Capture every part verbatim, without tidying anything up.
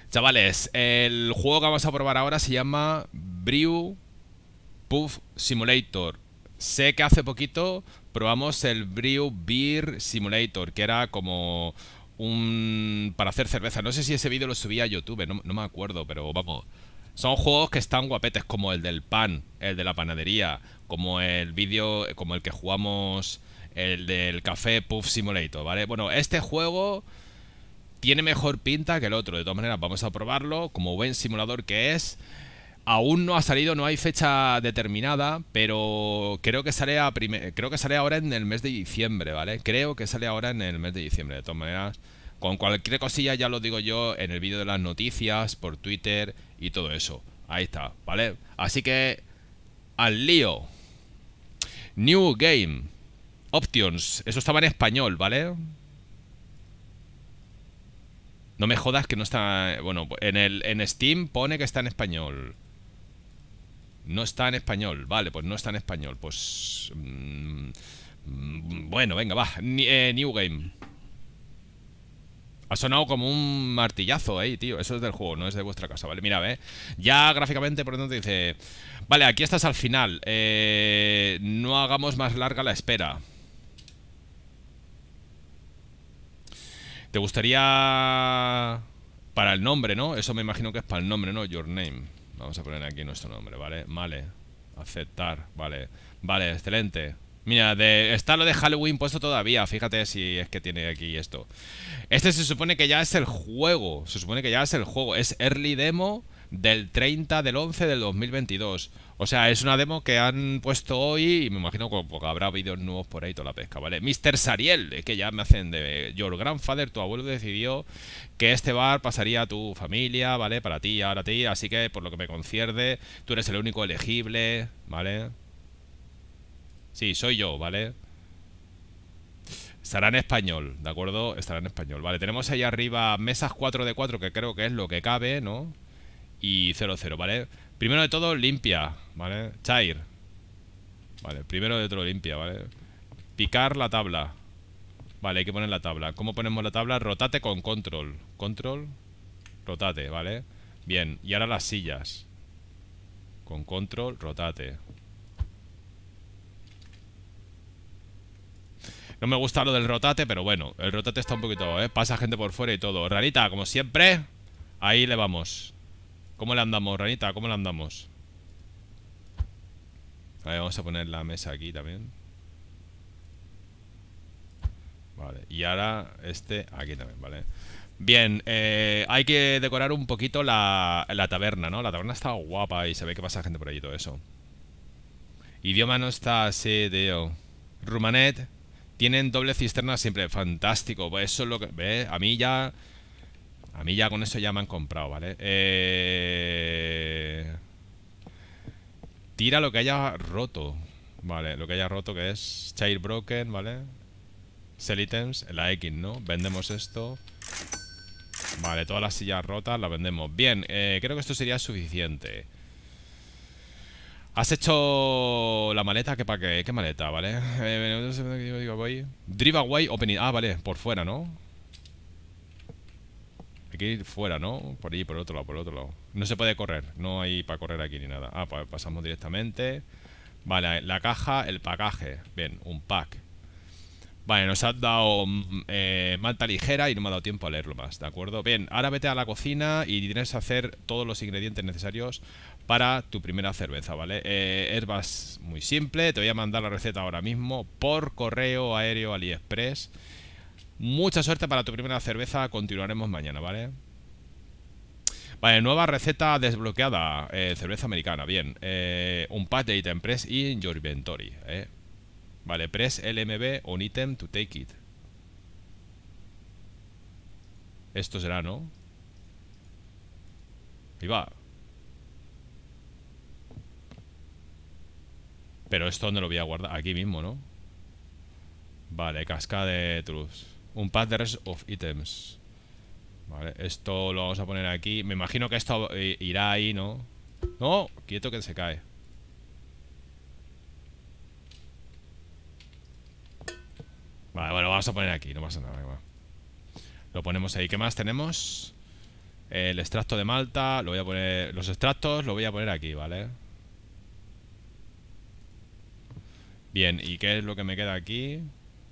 Chavales, el juego que vamos a probar ahora se llama Brew Puff Simulator. Sé que hace poquito probamos el Brew Beer Simulator, que era como un... para hacer cerveza. No sé si ese vídeo lo subí a YouTube, no, no me acuerdo, pero vamos. Son juegos que están guapetes, como el del pan, el de la panadería, como el vídeo, como el que jugamos, el del café Puff Simulator, ¿vale? Bueno, este juego tiene mejor pinta que el otro. De todas maneras, vamos a probarlo como buen simulador que es. Aún no ha salido, no hay fecha determinada, pero creo que sale a prime- creo que sale ahora en el mes de diciembre, ¿vale? Creo que sale ahora en el mes de diciembre. De todas maneras, con cualquier cosilla ya lo digo yo en el vídeo de las noticias, por Twitter y todo eso. Ahí está, ¿vale? Así que al lío. New Game. Options. Eso estaba en español, ¿vale? No me jodas que no está... Bueno, en, el, en Steam pone que está en español. No está en español. Vale, pues no está en español. Pues... mmm, bueno, venga, va. Ni, eh, New Game. Ha sonado como un martillazo ahí, tío. Eso es del juego, no es de vuestra casa, ¿vale? Mira, ve. Ya gráficamente, por tanto, dice... Vale, aquí estás al final. Eh, no hagamos más larga la espera. ¿Te gustaría... Para el nombre, ¿no? Eso me imagino que es para el nombre, ¿no? Your name. Vamos a poner aquí nuestro nombre, ¿vale? Vale. Aceptar, vale. Vale, excelente. Mira, de, está lo de Halloween puesto todavía. Fíjate si es que tiene aquí esto. Este se supone que ya es el juego. Se supone que ya es el juego. Es Early Demo del treinta del once del dos mil veintidós. O sea, es una demo que han puesto hoy y me imagino que porque habrá vídeos nuevos por ahí toda la pesca, ¿vale? mister Sariel, es que ya me hacen de... Your grandfather, tu abuelo decidió que este bar pasaría a tu familia, ¿vale? Para ti y ahora a ti, así que por lo que me concierne, tú eres el único elegible, ¿vale? Sí, soy yo, ¿vale? Estará en español, ¿de acuerdo? Estará en español. Vale, tenemos ahí arriba mesas cuatro de cuatro, que creo que es lo que cabe, ¿no? Y cero cero, ¿vale? Primero de todo, limpia, ¿vale? Chair. Vale, primero de todo, limpia, ¿vale? Picar la tabla. Vale, hay que poner la tabla. ¿Cómo ponemos la tabla? Rotate con control. Control, rotate, ¿vale? Bien, y ahora las sillas. Con control, rotate. No me gusta lo del rotate, pero bueno, el rotate está un poquito, ¿eh? Pasa gente por fuera y todo. Ranita, como siempre, ahí le vamos. ¿Cómo le andamos, Ranita? ¿Cómo le andamos? A ver, vamos a poner la mesa aquí también. Vale, y ahora este aquí también, ¿vale? Bien, eh, hay que decorar un poquito la, la taberna, ¿no? La taberna está guapa y se ve que pasa gente por ahí y todo eso. Idioma no está así, tío. Rumanet. Tienen doble cisterna siempre. Fantástico. Pues eso es lo que... ¿Ves? A mí ya... A mí ya con eso ya me han comprado, ¿vale? Eh... Tira lo que haya roto. Vale, lo que haya roto que es Child Broken, ¿vale? Sell items, la X, ¿no? Vendemos esto. Vale, todas las sillas rotas las vendemos. Bien, eh, creo que esto sería suficiente. Has hecho la maleta, ¿qué para qué? ¿Qué maleta, vale? Eh, voy. Drive away opening. Ah, vale, por fuera, ¿no? Hay que ir fuera, ¿no? Por ahí, por el otro lado, por el otro lado. No se puede correr, no hay para correr aquí ni nada. Ah, pues pasamos directamente. Vale, la caja, el pacaje. Bien, un pack. Vale, nos has dado mm, eh, manta ligera y no me ha dado tiempo a leerlo más, ¿de acuerdo? Bien, ahora vete a la cocina y tienes que hacer todos los ingredientes necesarios para tu primera cerveza, ¿vale? Eh, herbas muy simple, te voy a mandar la receta ahora mismo por correo aéreo AliExpress. Mucha suerte para tu primera cerveza, continuaremos mañana, ¿vale? Vale, nueva receta desbloqueada, eh, cerveza americana, bien. Eh, un pack de item press in your inventory, ¿eh? Vale, press L M B on item to take it. Esto será, ¿no? Ahí va. Pero esto dónde lo voy a guardar. Aquí mismo, ¿no? Vale, cascada de truths. Un pack de rest of items. Vale, esto lo vamos a poner aquí. Me imagino que esto irá ahí, ¿no? No, quieto que se cae. Vale, bueno, vamos a poner aquí, no pasa nada. Lo ponemos ahí. ¿Qué más tenemos? El extracto de malta, lo voy a poner... Los extractos lo voy a poner aquí, ¿vale? Bien, ¿y qué es lo que me queda aquí?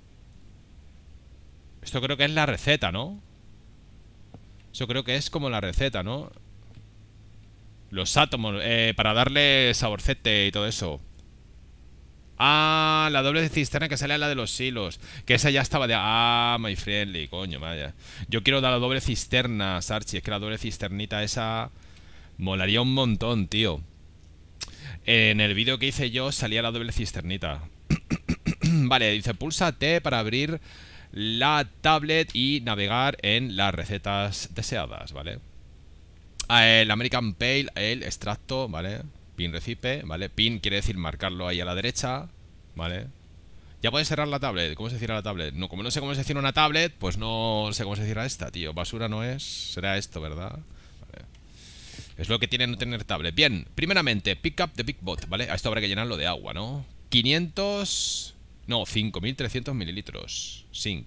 Esto creo que es la receta, ¿no? Eso creo que es como la receta, ¿no? Los átomos, eh, para darle saborcete y todo eso. Ah, la doble cisterna que sale a la de los hilos. Que esa ya estaba de... Ah, my friendly, coño, vaya. Yo quiero dar la doble cisterna, Sarchi. Es que la doble cisternita esa... Molaría un montón, tío. En el vídeo que hice yo salía la doble cisternita. Vale, dice pulsa T para abrir la tablet y navegar en las recetas deseadas, ¿vale? Ah, el American Pale, el extracto, ¿vale? Pin recipe, ¿vale? Pin quiere decir marcarlo ahí a la derecha, ¿vale? Ya puedes cerrar la tablet. ¿Cómo se cierra la tablet? No, como no sé cómo se cierra una tablet, pues no sé cómo se cierra esta, tío. Basura no es. Será esto, ¿verdad? Vale. Es lo que tiene no tener tablet. Bien, primeramente, pick up the big bot, ¿vale? A esto habrá que llenarlo de agua, ¿no? quinientos... No, cinco mil trescientos mililitros. Zinc.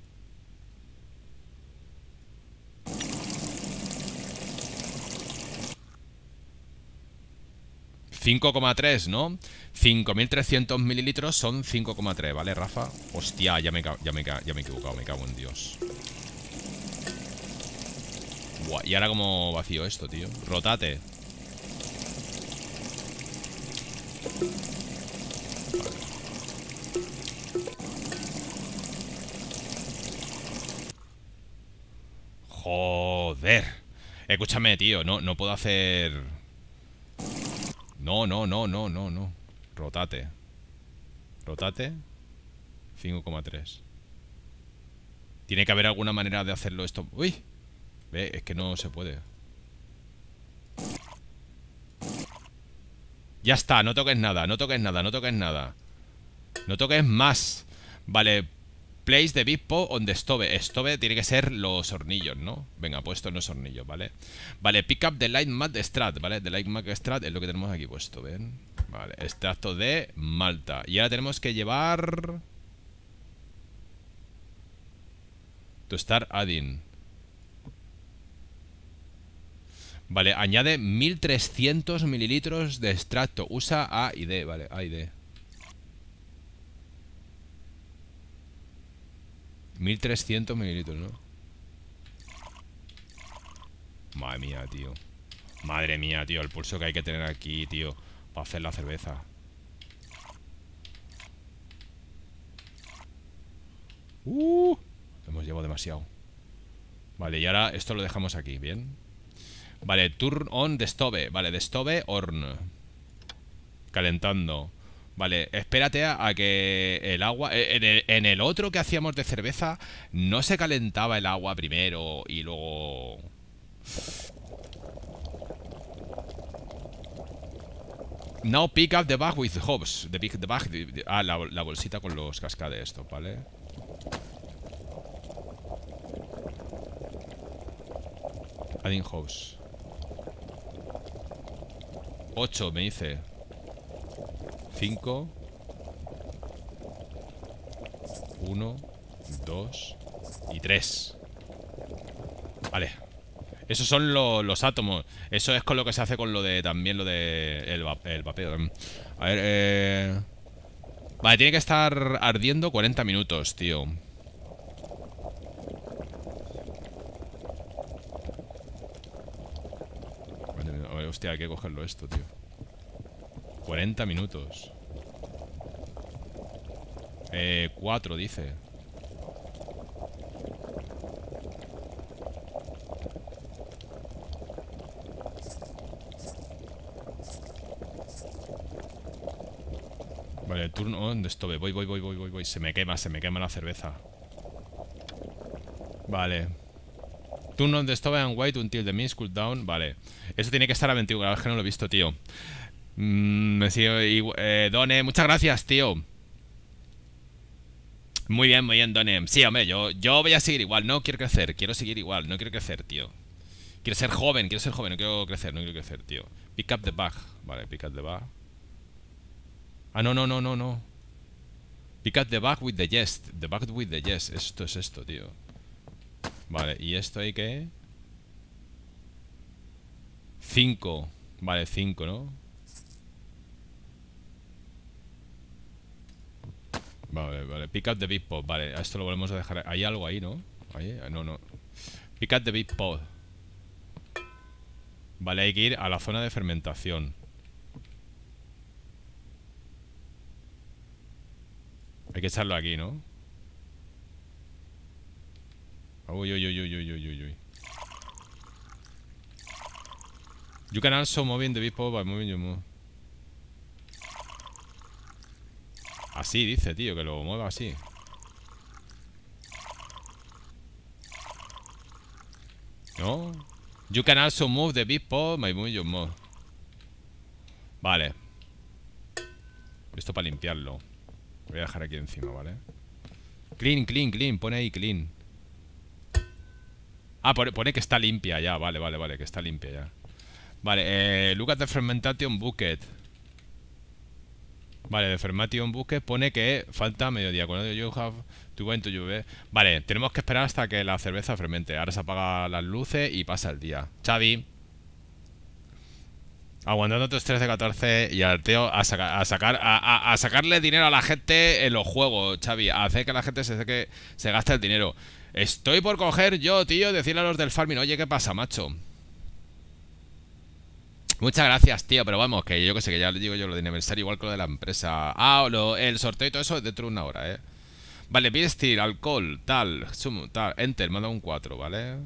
cinco coma tres, ¿no? cinco mil trescientos mililitros son cinco coma tres, ¿vale, Rafa? Hostia, ya me, ya, me, ya me he equivocado, me cago en Dios. Buah, y ahora como vacío esto, tío. Rotate. Joder. Escúchame, tío, no, no puedo hacer... No, no, no, no, no, no. Rotate. Rotate. cinco coma tres. Tiene que haber alguna manera de hacerlo esto. ¡Uy! Ve, es que no se puede. Ya está, no toques nada, no toques nada, no toques nada. No toques más. Vale, place the big pot on the stove. Stove tiene que ser los hornillos, ¿no? Venga, puesto en los hornillos, ¿vale? Vale, pick up the light mat strat, ¿vale? The light mat strat es lo que tenemos aquí puesto, ¿ven? Vale, extracto de malta. Y ahora tenemos que llevar... To start adding. Vale, añade mil trescientos mililitros de extracto. Usa A y D, vale, A y D. mil trescientos mililitros, ¿no? Madre mía, tío. Madre mía, tío, el pulso que hay que tener aquí, tío, para hacer la cerveza. Uh, hemos llevado demasiado. Vale, y ahora esto lo dejamos aquí, ¿bien? Vale, turn on the stove. Vale, the stove on. Calentando. Vale, espérate a, a que el agua... En el, en el otro que hacíamos de cerveza, ¿no se calentaba el agua primero y luego...? Now pick up the bag with the hobs. The, big, the bag... The, the, ah, la, la bolsita con los cascades esto, ¿vale? Adding hobs. ocho me dice. cinco. uno. dos. Y tres. Vale. Esos son lo, los átomos. Eso es con lo que se hace con lo de... También lo de... El, el vapeo. A ver, eh... Vale, tiene que estar ardiendo cuarenta minutos, tío. Vale, hostia, hay que cogerlo esto, tío. cuarenta minutos. Eh, cuatro, dice. Vale, turn on the stove. Voy, voy, voy, voy, voy, voy. Se me quema, se me quema la cerveza. Vale. Turn on the stove and wait until the mist cool down. Vale. Eso tiene que estar a veintiuno grados, que no lo he visto, tío. Mm, me sigo, eh, Done, muchas gracias, tío. Muy bien, muy bien, Done. Sí, hombre, yo, yo voy a seguir igual. No quiero crecer, quiero seguir igual. No quiero crecer, tío. Quiero ser joven, quiero ser joven. No quiero crecer, no quiero crecer, tío. Pick up the bag. Vale, pick up the bag. Ah, no, no, no, no, no. Pick up the bag with the yes. The bag with the yes. Esto es esto, tío. Vale, ¿y esto hay que...? cinco. Vale, cinco, ¿no? Vale, vale. Pick up the big pod. Vale, a esto lo volvemos a dejar. Hay algo ahí, ¿no? ¿Ahí? No, no. Pick up the big pod. Vale, hay que ir a la zona de fermentación. Hay que echarlo aquí, ¿no? Uy, uy, uy, uy, uy, uy, uy, uy. You can also move in the big pod by moving your move. Así dice, tío, que lo mueva así. ¿No? You can also move the big pod by moving your move. Vale. Esto para limpiarlo. Lo voy a dejar aquí encima, ¿vale? Clean, clean, clean. Pone ahí clean. Ah, pone, pone que está limpia ya. Vale, vale, vale, que está limpia ya. Vale, eh, look at the fermentation bucket. Vale, de fermentation bucket pone que falta mediodía. Cuando you have to go into your bed. Vale, tenemos que esperar hasta que la cerveza fermente. Ahora se apagan las luces y pasa el día. Xavi, aguantando tus tres de catorce y al tío a, saca, a sacar a, a, a sacarle dinero a la gente en los juegos, Xavi. A hacer que la gente se, que se gaste el dinero. Estoy por coger yo, tío, decirle a los del farming, oye, ¿qué pasa, macho? Muchas gracias, tío, pero vamos, que yo que sé, que ya le digo yo lo de aniversario igual que lo de la empresa. Ah, lo, el sorteo y todo eso dentro de una hora, eh. Vale, beer steel, alcohol, tal, sumo, tal, enter, manda un cuatro, ¿vale?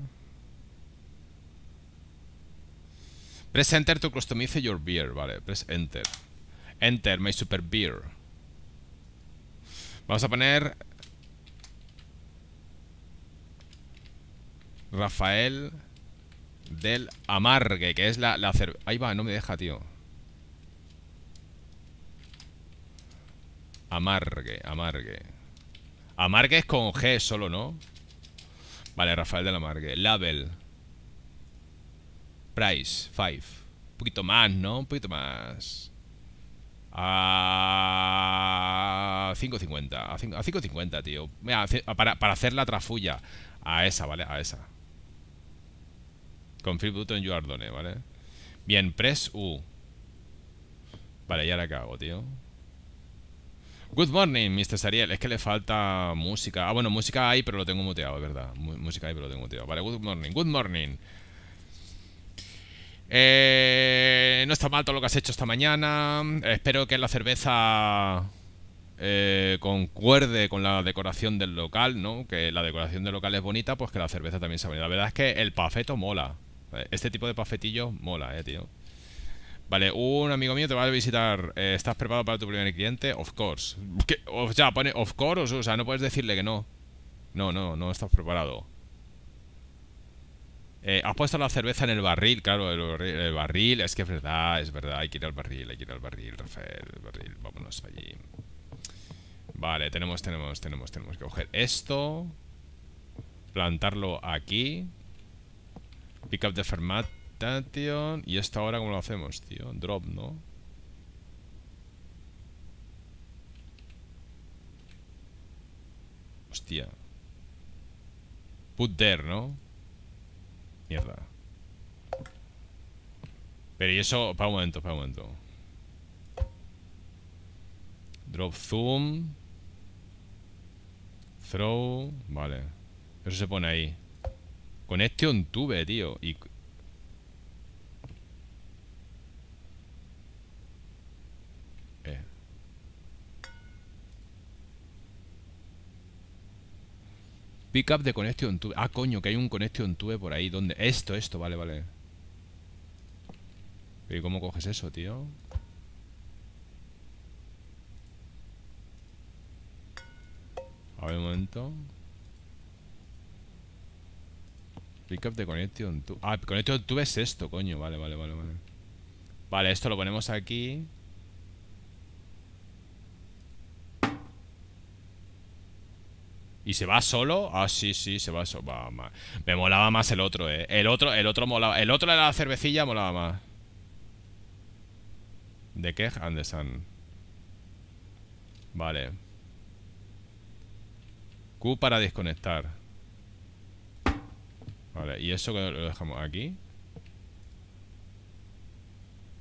Press enter to customize your beer, vale, press enter. Enter, my super beer. Vamos a poner Rafael del Amargue, que es la, la cerveza. Ahí va, no me deja, tío. Amargue, Amargue. Amargue es con G solo, ¿no? Vale, Rafael del Amargue. Label. Price, five. Un poquito más, ¿no? Un poquito más. A cinco cincuenta. A cinco cincuenta, tío. Mira, para, para hacer la trafulla. A esa, ¿vale? A esa. Confirm button you are done, ¿vale? Bien, press U. Vale, ¿y ahora qué hago, tío? Good morning, mister Sariel. Es que le falta música. Ah, bueno, música hay, pero lo tengo muteado, es verdad. Música hay, pero lo tengo muteado. Vale, good morning, good morning. Eh, no está mal todo lo que has hecho esta mañana. Espero que la cerveza eh, concuerde con la decoración del local, ¿no? Que la decoración del local es bonita, pues que la cerveza también sea bonita. La verdad es que el pafeto mola. Este tipo de pafetillos mola, eh, tío. Vale, un amigo mío te va a visitar. eh, ¿Estás preparado para tu primer cliente? Of course. ¿Qué? O sea, pone of course, o sea, no puedes decirle que no. No, no, no estás preparado. Eh, has puesto la cerveza en el barril, claro, el barril, el barril, es que es verdad, es verdad, hay que ir al barril, hay que ir al barril, Rafael, el barril, vámonos allí. Vale, tenemos, tenemos, tenemos, tenemos que coger esto, plantarlo aquí, pick up the fermentation, y esto ahora, ¿cómo lo hacemos, tío? Drop, ¿no? Hostia. Put there, ¿no? Mierda. Pero y eso, para un momento, para un momento. Drop zoom. Throw. Vale. Eso se pone ahí. Connection tube, tío. Y... Eh. Pick up de connection tube. Ah, coño, que hay un connection tube por ahí. ¿Dónde? Esto, esto, vale, vale. ¿Y cómo coges eso, tío? A ver, un momento. Pick up de connection tube. Ah, connection tube es esto, coño. Vale, vale, vale, vale. Vale, esto lo ponemos aquí. ¿Y se va solo? Ah, sí, sí, se va solo. Va, va. Me molaba más el otro, eh. El otro, el otro molaba. El otro de la cervecilla molaba más. De qué? Anderson. Vale. Q para desconectar. Vale, y eso que lo dejamos aquí.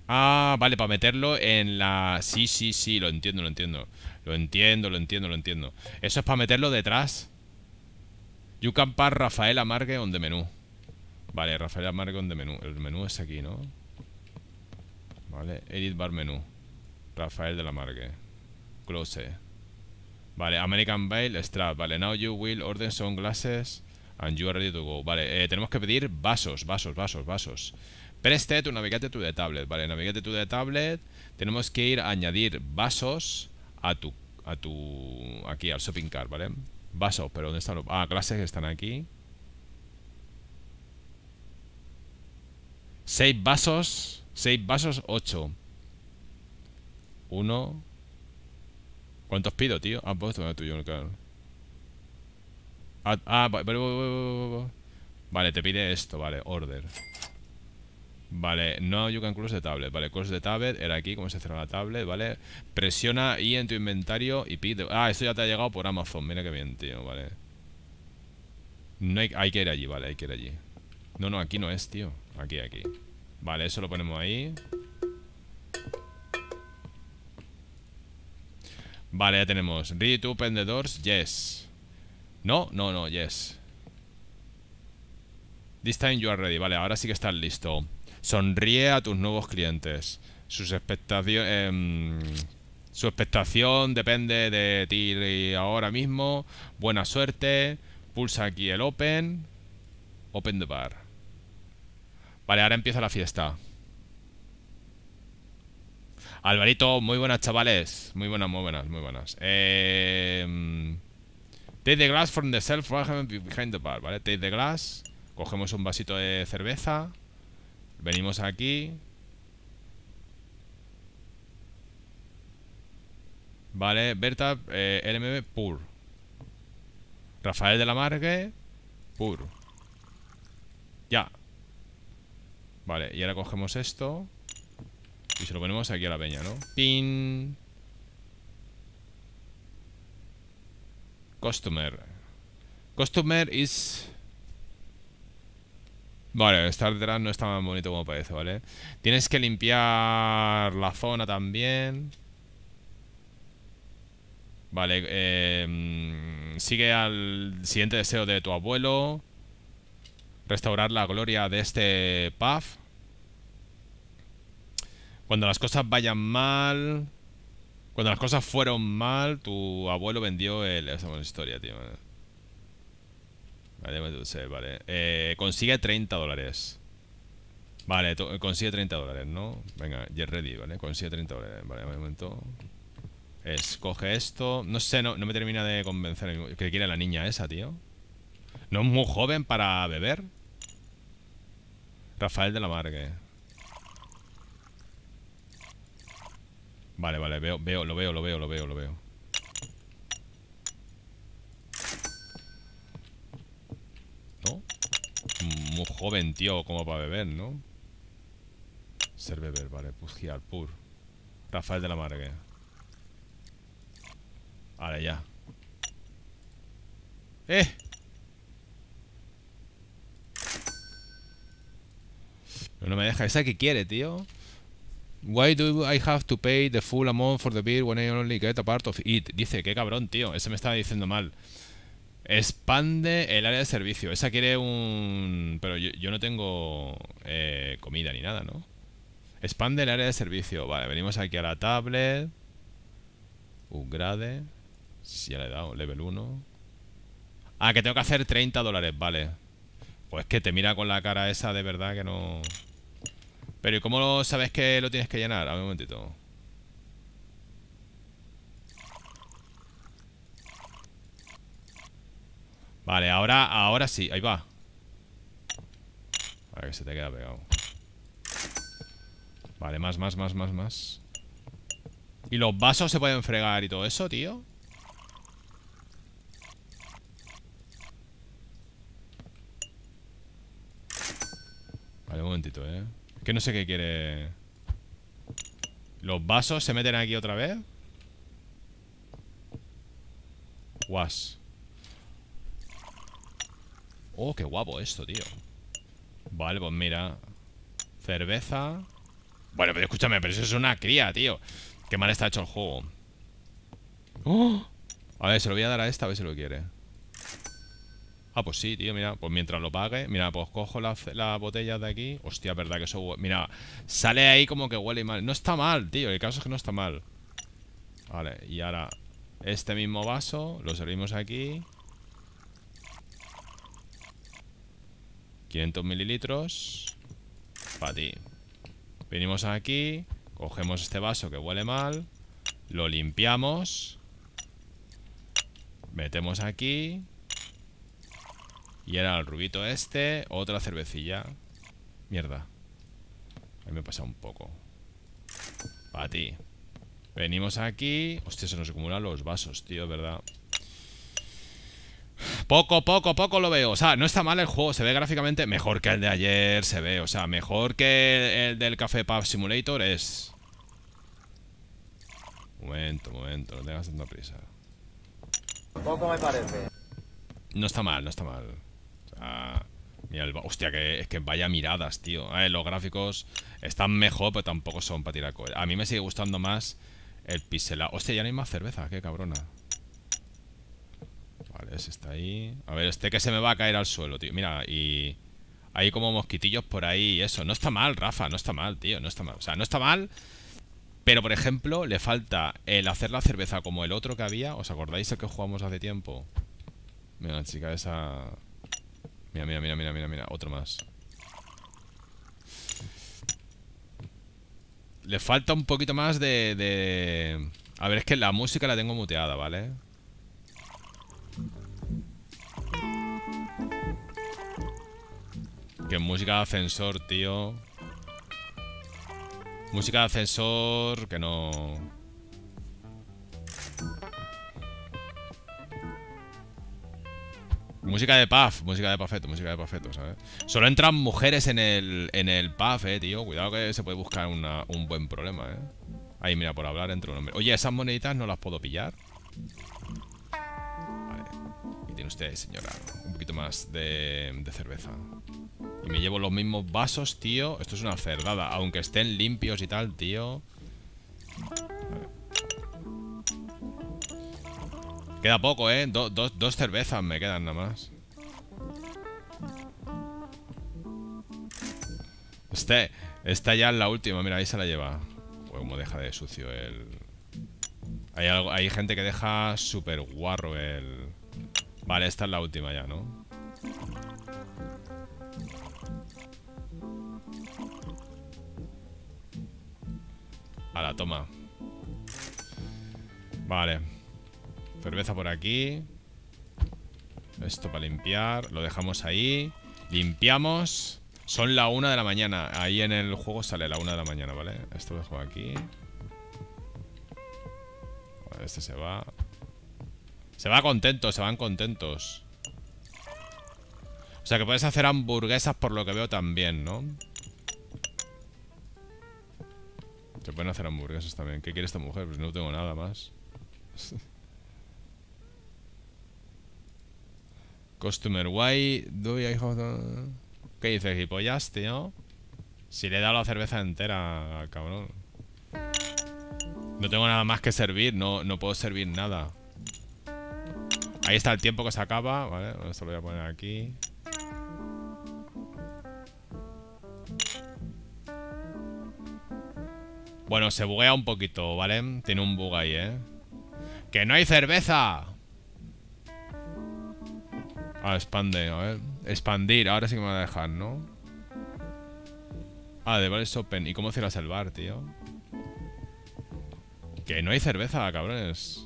Ah, vale, para meterlo en la... Sí, sí, sí, lo entiendo, lo entiendo. Lo entiendo, lo entiendo, lo entiendo. Eso es para meterlo detrás. You can pass Rafael Amargue on the menú. Vale, Rafael Amargue on the menú. El menú es aquí, ¿no? Vale, edit bar menú. Rafael de la Amargue. Close. Vale, American Bale, Strap. Vale, now you will order some glasses and you are ready to go. Vale, eh, tenemos que pedir vasos, vasos, vasos, vasos. Preste to navigate to the tablet. Vale, navigate to the tablet. Tenemos que ir a añadir vasos a tu, a tu, aquí al shopping cart, ¿vale? Vasos, pero ¿dónde están los...? Ah, clases que están aquí. Seis vasos. Seis vasos, ocho. Uno. ¿Cuántos pido, tío? Ah, pues tú, yo, claro. Ah, ah, vale, vale, vale, te pide esto, vale, order. Vale, no you can close the tablet. Vale, close the tablet, era aquí, cómo se cierra la tablet, vale. Presiona I en tu inventario y pide... Ah, esto ya te ha llegado por Amazon, mira que bien, tío, vale. No hay, hay que ir allí, vale, hay que ir allí. No, no, aquí no es, tío. Aquí, aquí. Vale, eso lo ponemos ahí. Vale, ya tenemos. Ready to open the doors, yes. No, no, no, yes. This time you are ready. Vale, ahora sí que estás listo. Sonríe a tus nuevos clientes. Sus expectaciones... Eh, su expectación depende de ti ahora mismo. Buena suerte. Pulsa aquí el open. Open the bar. Vale, ahora empieza la fiesta. Alvarito, muy buenas, chavales. Muy buenas, muy buenas, muy buenas. Eh, take the glass from the shelf behind the bar, ¿vale? Take the glass. Cogemos un vasito de cerveza. Venimos aquí. Vale, Berta, eh, L M B, pur. Rafael de la Margue, pur. Ya. Vale, y ahora cogemos esto y se lo ponemos aquí a la peña, ¿no? Pin. Customer. Customer is... Vale, estar detrás no está tan bonito como parece, ¿vale? Tienes que limpiar la zona también. Vale, eh, sigue al siguiente deseo de tu abuelo. Restaurar la gloria de este pub. Cuando las cosas vayan mal... Cuando las cosas fueron mal, tu abuelo vendió el... Esa es una historia, tío. Vale, vale. Eh, consigue treinta dólares. Vale, consigue treinta dólares, ¿no? Venga, get ready, ¿vale? Consigue treinta dólares. Vale, un momento. Escoge esto. No sé, no, no me termina de convencer. ¿Qué quiere la niña esa, tío? ¿No es muy joven para beber? Rafael de la Margue. Vale, vale, veo, veo, lo veo, lo veo, lo veo, lo veo. ¿No? Muy joven, tío, como para beber, ¿no? Ser beber, vale, Pugial, pur. Rafael de la Margue. Vale, ya. ¡Eh! Pero no me deja. ¿Esa qué quiere, tío? Why do I have to pay the full amount for the beer when I only get a part of it? Dice, qué cabrón, tío. Ese me estaba diciendo mal. Expande el área de servicio. Esa quiere un... Pero yo, yo no tengo eh, comida ni nada, ¿no? Expande el área de servicio. Vale, venimos aquí a la tablet. Upgrade. Sí, ya le he dado. Level uno. Ah, que tengo que hacer treinta dólares. Vale. Pues que te mira con la cara esa de verdad que no... Pero ¿y cómo sabes que lo tienes que llenar? A ver un momentito. Vale, ahora, ahora sí, ahí va. Vale, que se te queda pegado. Vale, más, más, más, más, más. ¿Y los vasos se pueden fregar y todo eso, tío? Vale, un momentito, eh. Es que no sé qué quiere. ¿Los vasos se meten aquí otra vez? Guas. Oh, qué guapo esto, tío. Vale, pues mira. Cerveza. Bueno, pero escúchame, pero eso es una cría, tío. Qué mal está hecho el juego. ¡Oh! A ver, se lo voy a dar a esta, a ver si lo quiere. Ah, pues sí, tío, mira. Pues mientras lo pague, mira, pues cojo las la botellas de aquí. Hostia, verdad que eso... Mira, sale ahí como que huele mal. No está mal, tío, el caso es que no está mal. Vale, y ahora este mismo vaso lo servimos aquí. quinientos mililitros. Para ti. Venimos aquí, cogemos este vaso que huele mal, lo limpiamos, metemos aquí. Y era el rubito este, otra cervecilla. Mierda. Ahí me pasa un poco. Para ti. Venimos aquí. Hostia, se nos acumulan los vasos, tío, ¿verdad? Poco, poco, poco lo veo. O sea, no está mal el juego. Se ve gráficamente mejor que el de ayer. Se ve, o sea, mejor que el del Café Pub Simulator es... Momento, momento. No tengas tanta prisa. Poco me parece. No está mal, no está mal. O sea... Mira el... Hostia, que, es que vaya miradas, tío. A ver, los gráficos están mejor, pero tampoco son para tirar cohetes. A mí me sigue gustando más el pixelado. Hostia, ya no hay más cerveza. Qué cabrona. Vale, ese está ahí. A ver, este que se me va a caer al suelo, tío. Mira, y... Hay como mosquitillos por ahí y eso. No está mal, Rafa, no está mal, tío. No está mal. O sea, no está mal. Pero, por ejemplo, le falta el hacer la cerveza como el otro que había. ¿Os acordáis el que jugamos hace tiempo? Mira, la chica esa... Mira, mira, mira, mira, mira, mira. Otro más. Le falta un poquito más de, de... A ver, es que la música la tengo muteada, ¿vale? Que música de ascensor, tío. Música de ascensor que no... Música de pub, música de pafeto, música de pafeto, ¿sabes? Solo entran mujeres en el, en el pub, eh, tío. Cuidado que se puede buscar una, un buen problema, eh. Ahí, mira, por hablar entre un hombre. Oye, esas moneditas no las puedo pillar. Vale. Y tiene usted, señora, un poquito más de, de cerveza. Y me llevo los mismos vasos, tío. Esto es una cerdada. Aunque estén limpios y tal, tío. Vale. Queda poco, ¿eh? Do, do, dos cervezas me quedan nada más. Este, esta ya es la última. Mira, ahí se la lleva. Pues como deja de sucio el... Hay, algo, hay gente que deja súper guarro el... Vale, esta es la última ya, ¿no? A la toma. Vale. Cerveza por aquí. Esto para limpiar. Lo dejamos ahí. Limpiamos. Son la una de la mañana. Ahí en el juego sale la una de la mañana, ¿vale? Esto lo dejo aquí. Vale, este se va. Se va contento, se van contentos. O sea que puedes hacer hamburguesas por lo que veo también, ¿no? Se pueden hacer hamburguesas también. ¿Qué quiere esta mujer? Pues no tengo nada más. Customer, why do I have... ¿Qué dices, gilipollas, tío? Si le he dado la cerveza entera al cabrón. No tengo nada más que servir, no, no puedo servir nada. Ahí está el tiempo que se acaba, ¿vale? Esto lo voy a poner aquí. Bueno, se buguea un poquito, ¿vale? Tiene un bug ahí, ¿eh? ¡Que no hay cerveza! Ah, expande, a ver. Expandir, ahora sí que me va a dejar, ¿no? Ah, de bar is open. ¿Y cómo cierras el bar, tío? Que no hay cerveza, cabrones.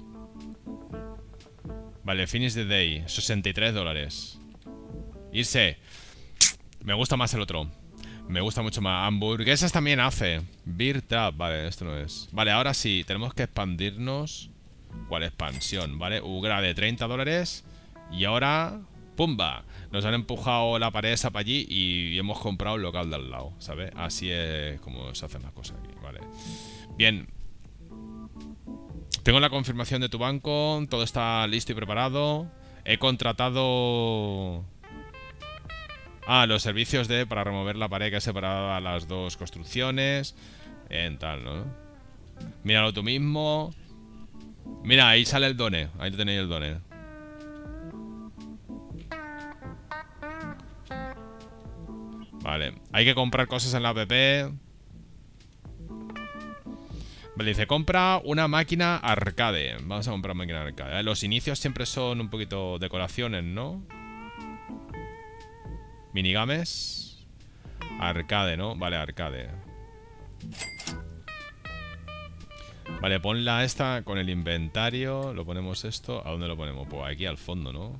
Vale, finish the day. sesenta y tres dólares. Irse. Me gusta más el otro. Me gusta mucho más. Hamburguesas también hace. Beer tap. Vale, esto no es. Vale, ahora sí. Tenemos que expandirnos. ¿Cuál expansión? Vale, Ugra de treinta dólares. Y ahora... ¡Pumba! Nos han empujado la pared esa para allí y hemos comprado el local de al lado, ¿sabes? Así es como se hacen las cosas aquí, ¿vale? Bien. Tengo la confirmación de tu banco. Todo está listo y preparado. He contratado... Ah, los servicios de... Para remover la pared que separaba las dos construcciones. En tal, ¿no? Míralo tú mismo. Mira, ahí sale el done. Ahí lo tenéis el done. Vale, hay que comprar cosas en la app. Vale, dice, compra una máquina arcade. Vamos a comprar máquina arcade. ¿eh? Los inicios siempre son un poquito decoraciones, ¿no? Minigames. Arcade, ¿no? Vale, arcade. Vale, ponla esta con el inventario. Lo ponemos esto. ¿A dónde lo ponemos? Pues aquí al fondo, ¿no?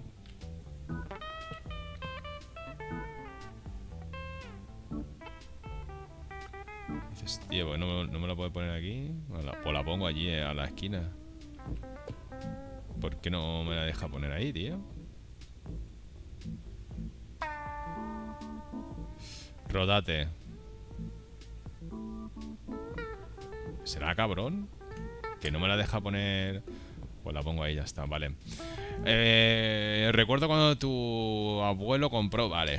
Dices, tío, pues no, no me lo puedo poner aquí. Pues la pongo allí, eh, a la esquina. ¿Por qué no me la deja poner ahí, tío? Rodate. ¿Será cabrón? Que no me la deja poner... Pues la pongo ahí, ya está, vale. Eh, recuerdo cuando tu abuelo compró... Vale.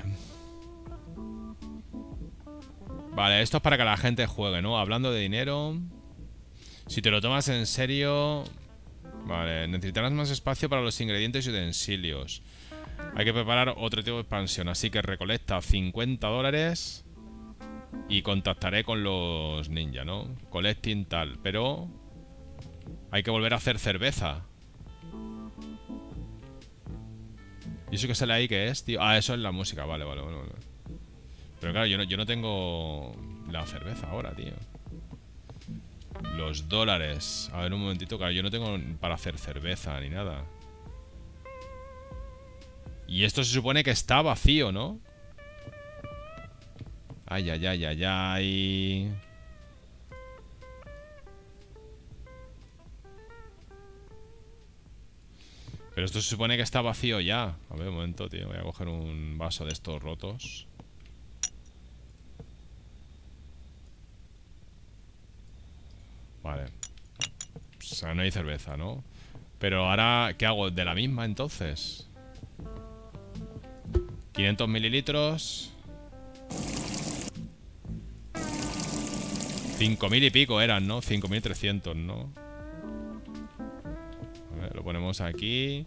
Vale, esto es para que la gente juegue, ¿no? Hablando de dinero... Si te lo tomas en serio... Vale, necesitarás más espacio para los ingredientes y utensilios. Hay que preparar otro tipo de expansión. Así que recolecta cincuenta dólares... Y contactaré con los ninja, ¿no? Collecting tal, pero... Hay que volver a hacer cerveza. ¿Y eso que sale ahí qué es, tío? Ah, eso es la música, vale, vale, vale, vale. Pero claro, yo no, yo no tengo la cerveza ahora, tío. Los dólares. A ver, un momentito, claro, yo no tengo para hacer cerveza ni nada. Y esto se supone que está vacío, ¿no? Ay, ay, ay, ay, ay. Pero esto se supone que está vacío ya. A ver, un momento, tío. Voy a coger un vaso de estos rotos. Vale. O sea, no hay cerveza, ¿no? Pero ahora, ¿qué hago? ¿De la misma, entonces? quinientos mililitros. cinco mil y pico eran, ¿no? cinco mil trescientos, ¿no? A ver, lo ponemos aquí.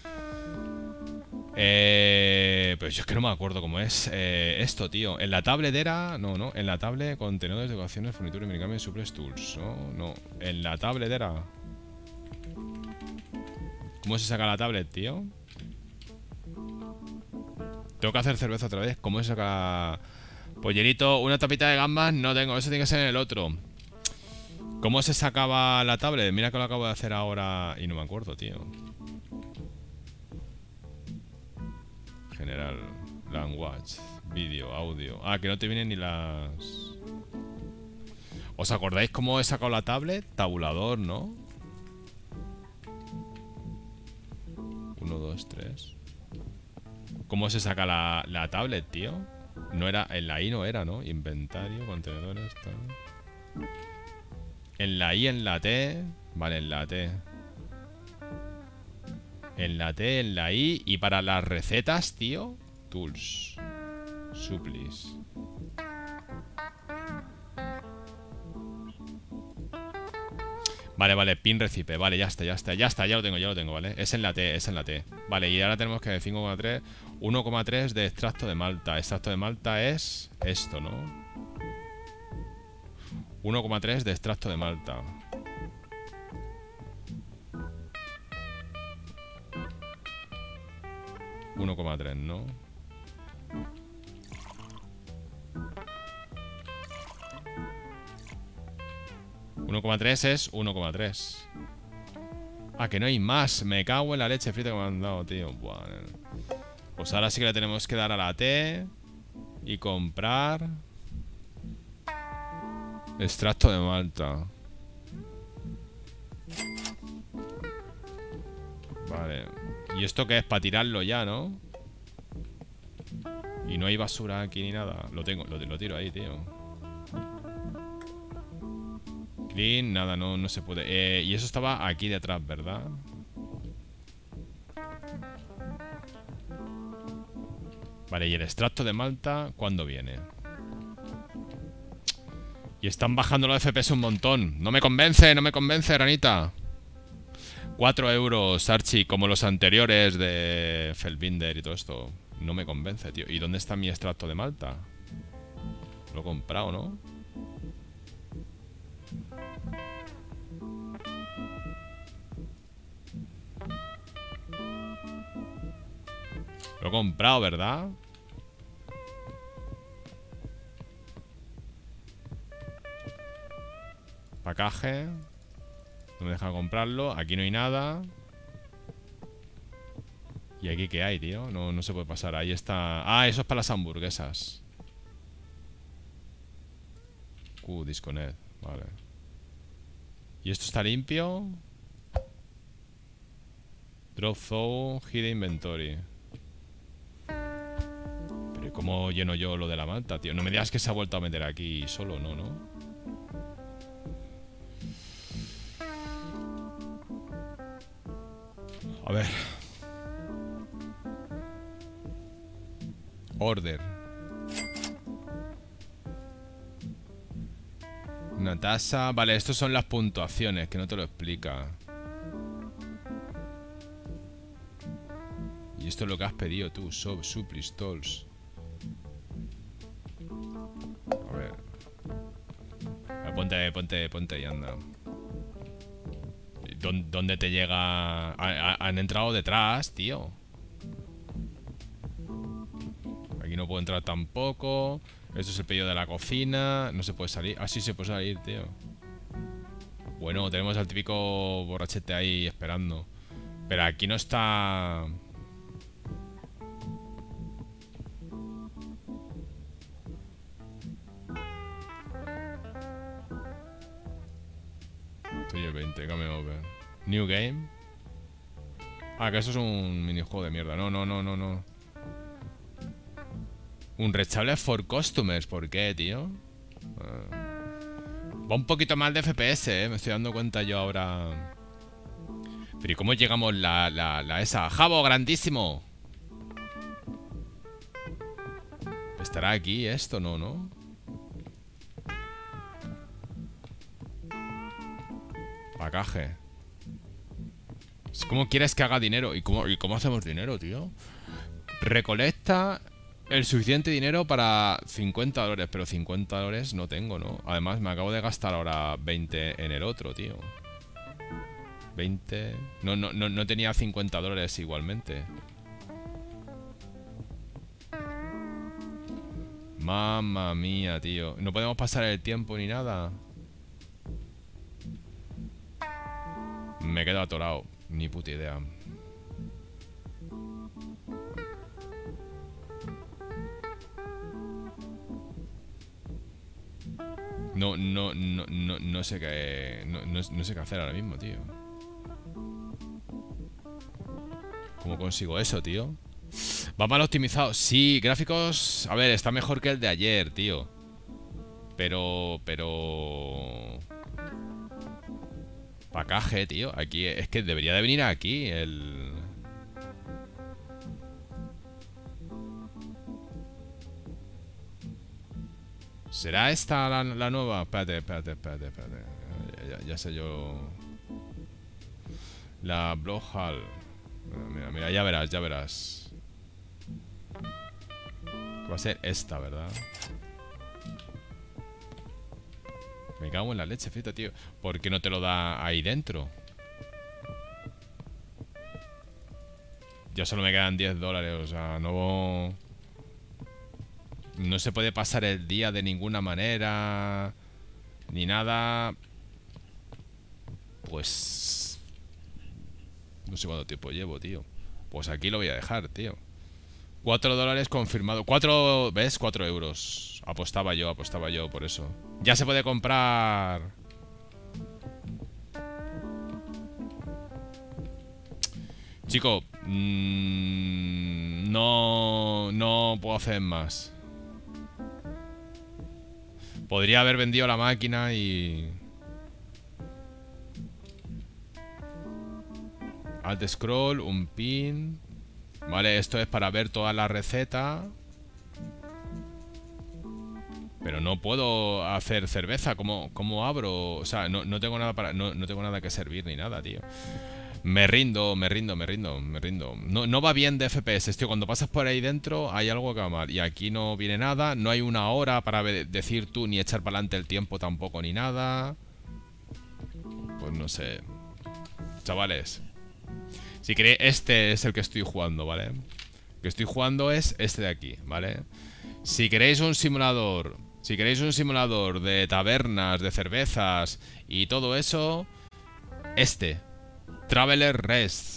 Eh, pero yo es que no me acuerdo cómo es eh, esto, tío. En la tablet era... No, no. En la tablet, contenedores, decoraciones, furnitura, minigames, supers, tools. No, no. En la tablet era... ¿Cómo se saca la tablet, tío? Tengo que hacer cerveza otra vez. ¿Cómo se saca...? Pollerito, una tapita de gambas no tengo. Eso tiene que ser en el otro. ¿Cómo se sacaba la tablet? Mira que lo acabo de hacer ahora y no me acuerdo, tío. General, language, vídeo, audio. Ah, que no te vienen ni las... ¿Os acordáis cómo he sacado la tablet? Tabulador, ¿no? Uno, dos, tres. ¿Cómo se saca la, la tablet, tío? No era... En la I no era, ¿no? Inventario, contenedores, tal. En la I, en la T... Vale, en la T. En la T, en la I. Y para las recetas, tío, tools. Supplies. Vale, vale, pin recipe. Vale, ya está, ya está, ya está, ya lo tengo, ya lo tengo, ¿vale? Es en la T, es en la T. Vale, y ahora tenemos que cinco coma tres. uno coma tres de extracto de malta. Extracto de malta es esto, ¿no? uno coma tres de extracto de malta. uno coma tres, ¿no? uno coma tres es uno coma tres. Ah, que no hay más. Me cago en la leche frita que me han dado, tío. Buah. Pues ahora sí que le tenemos que dar a la T y comprar extracto de malta. Vale. ¿Y esto qué es? Para tirarlo ya, ¿no? Y no hay basura aquí ni nada. Lo tengo, lo, lo tiro ahí, tío. Clean, nada, no, no se puede. Eh, y eso estaba aquí detrás, ¿verdad? Vale, y el extracto de malta, ¿cuándo viene? Y están bajando los F P S un montón. No me convence, no me convence, Granita. cuatro euros, Archie, como los anteriores de Felbinder y todo esto. No me convence, tío. ¿Y dónde está mi extracto de malta? Lo he comprado, ¿no? Lo he comprado, ¿verdad? Pacaje. No me deja comprarlo. Aquí no hay nada. ¿Y aquí qué hay, tío? No, no se puede pasar. Ahí está. Ah, eso es para las hamburguesas. Q, disconnect. Vale. ¿Y esto está limpio? Drop throw, hide inventory. Pero ¿cómo lleno yo lo de la malta, tío? No me digas que se ha vuelto a meter aquí solo, no, ¿no? A ver. Order. Una tasa. Vale, estos son las puntuaciones, que no te lo explica. Y esto es lo que has pedido tú. Sub, suplis, tolls. A ver. A ver, ponte, ponte, ponte y anda. ¿Dónde te llega? Han entrado detrás, tío. Aquí no puedo entrar tampoco. Esto es el pedido de la cocina. No se puede salir. Ah, sí se puede salir, tío. Bueno, tenemos al típico borrachete ahí esperando. Pero aquí no está... Estoy el veinte, game over. New game. Ah, que eso es un minijuego de mierda. No, no, no, no, no. Un restable for customers. ¿Por qué, tío? Ah. Va un poquito mal de F P S, eh. Me estoy dando cuenta yo ahora. Pero ¿y cómo llegamos la, la, la esa? ¡Jabo, grandísimo! ¿Estará aquí esto? No, ¿no? Pacaje. ¿Cómo quieres que haga dinero? ¿Y cómo, ¿Y cómo hacemos dinero, tío? Recolecta el suficiente dinero para cincuenta dólares. Pero cincuenta dólares no tengo, ¿no? Además, me acabo de gastar ahora veinte en el otro, tío. veinte... No, no, no, no tenía cincuenta dólares igualmente. Mamma mía, tío. No podemos pasar el tiempo ni nada. Me quedo atorado. Ni puta idea. No, no, no, no, no sé qué... No, no, no sé qué hacer ahora mismo, tío. ¿Cómo consigo eso, tío? Va mal optimizado. Sí, gráficos... A ver, está mejor que el de ayer, tío. Pero... Pero... Pacaje, tío. Aquí... Es que debería de venir aquí el... ¿Será esta la, la nueva? Espérate, espérate, espérate, espérate. Ya, ya sé yo... La Blowhall. Mira, mira, ya verás, ya verás. Va a ser esta, ¿verdad? Me cago en la leche frita, tío. ¿Por qué no te lo da ahí dentro? Ya solo me quedan diez dólares, o sea, no... No se puede pasar el día de ninguna manera. Ni nada. Pues... No sé cuánto tiempo llevo, tío. Pues aquí lo voy a dejar, tío. Cuatro dólares confirmado. Cuatro... ¿Ves? Cuatro euros. Apostaba yo, apostaba yo por eso. Ya se puede comprar... Chico, mmm, no... No puedo hacer más. Podría haber vendido la máquina y... Alt scroll, un pin. Vale, esto es para ver toda la receta. Pero no puedo hacer cerveza. ¿Cómo, cómo abro? O sea, no, no tengo nada para. No, no tengo nada que servir ni nada, tío. Me rindo, me rindo, me rindo, me rindo. No, no va bien de F P S, tío. Cuando pasas por ahí dentro hay algo que va mal. Y aquí no viene nada. No hay una hora para decir tú ni echar para adelante el tiempo tampoco ni nada. Pues no sé. Chavales. Si queréis, este es el que estoy jugando, ¿vale? El que estoy jugando es este de aquí, ¿vale? Si queréis un simulador... Si queréis un simulador de tabernas, de cervezas y todo eso... Este. Traveler Rest.